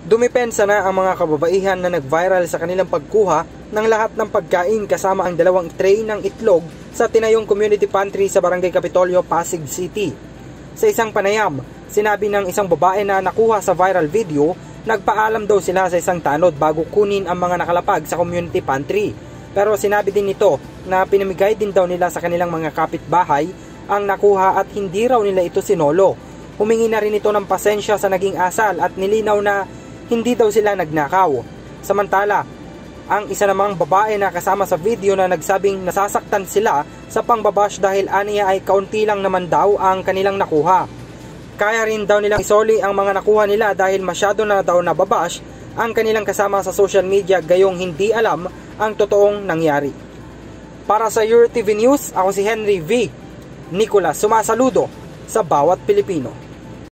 Dumipensa na ang mga kababaihan na nag-viral sa kanilang pagkuha ng lahat ng pagkain kasama ang 2 tray ng itlog sa tinayong community pantry sa Barangay Capitolio, Pasig City. Sa isang panayam, sinabi ng isang babae na nakuha sa viral video, nagpaalam daw sila sa isang tanod bago kunin ang mga nakalapag sa community pantry. Pero sinabi din nito na pinamigay din daw nila sa kanilang mga kapitbahay ang nakuha at hindi raw nila ito sinolo. Humingi na rin ito ng pasensya sa naging asal at nilinaw na hindi daw sila nagnakaw. Samantala, ang isa namang babae na kasama sa video na nagsabing nasasaktan sila sa pangbabash dahil aniya ay kaunti lang naman daw ang kanilang nakuha. Kaya rin daw nilang isoli ang mga nakuha nila dahil masyado na daw nababash ang kanilang kasama sa social media gayong hindi alam ang totoong nangyari. Para sa EuroTV News, ako si Henry V. Nicolas, sumasaludo sa bawat Pilipino.